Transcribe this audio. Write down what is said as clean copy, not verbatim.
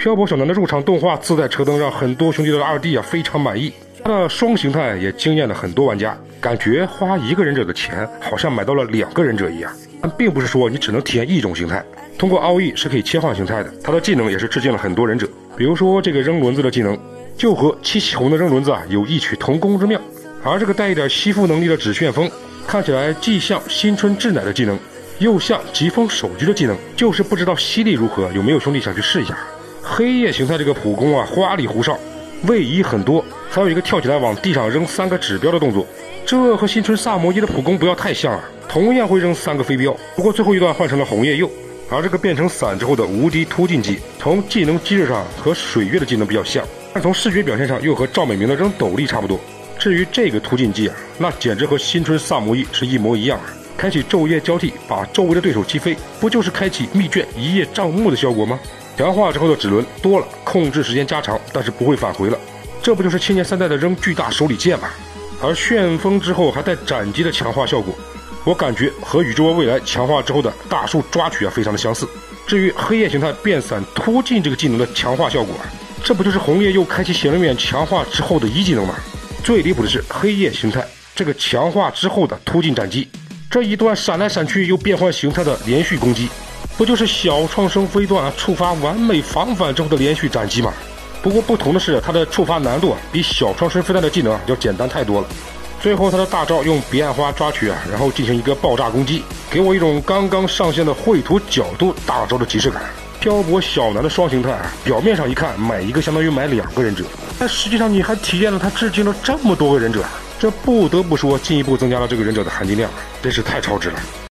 漂泊小南的入场动画自带车灯，让很多兄弟的2D非常满意。它的双形态也惊艳了很多玩家，感觉花一个忍者的钱，好像买到了2个忍者一样。但并不是说你只能体验一种形态，通过奥义是可以切换形态的。它的技能也是致敬了很多忍者，比如说这个扔轮子的技能，就和七喜红的扔轮子有异曲同工之妙。而这个带一点吸附能力的纸旋风，看起来既像新春智乃的技能，又像疾风手狙的技能，就是不知道吸力如何，有没有兄弟想去试一下？黑夜形态这个普攻花里胡哨，位移很多，还有一个跳起来往地上扔3个指标的动作，这和新春萨摩伊的普攻不要太像同样会扔3个飞镖，不过最后一段换成了红叶柚。而这个变成伞之后的无敌突进技，从技能机制上和水月的技能比较像，但从视觉表现上又和赵美明的扔斗笠差不多。至于这个突进技那简直和新春萨摩伊是一模一样开启昼夜交替，把周围的对手击飞，不就是开启密卷一叶障目的效果吗？强化之后的指轮多了，控制时间加长，但是不会返回了，这不就是青年3代的扔巨大手里剑吗？而旋风之后还带斩击的强化效果，我感觉和宇宙未来强化之后的大树抓取非常的相似。至于黑夜形态变伞突进这个技能的强化效果这不就是红叶又开启显灵眼强化之后的1技能吗？最离谱的是黑夜形态这个强化之后的突进斩击，这一段闪来闪去又变换形态的连续攻击，不就是小创生飞段触发完美防反之后的连续斩击吗？不过不同的是，它的触发难度比小创生飞弹的技能要简单太多了。最后他的大招用彼岸花抓取然后进行一个爆炸攻击，给我一种刚刚上线的绘图角度大招的即视感。漂泊小南的双形态表面上一看买一个相当于买2个忍者，但实际上你还体验了他致敬了这么多个忍者，这不得不说进一步增加了这个忍者的含金量，真是太超值了。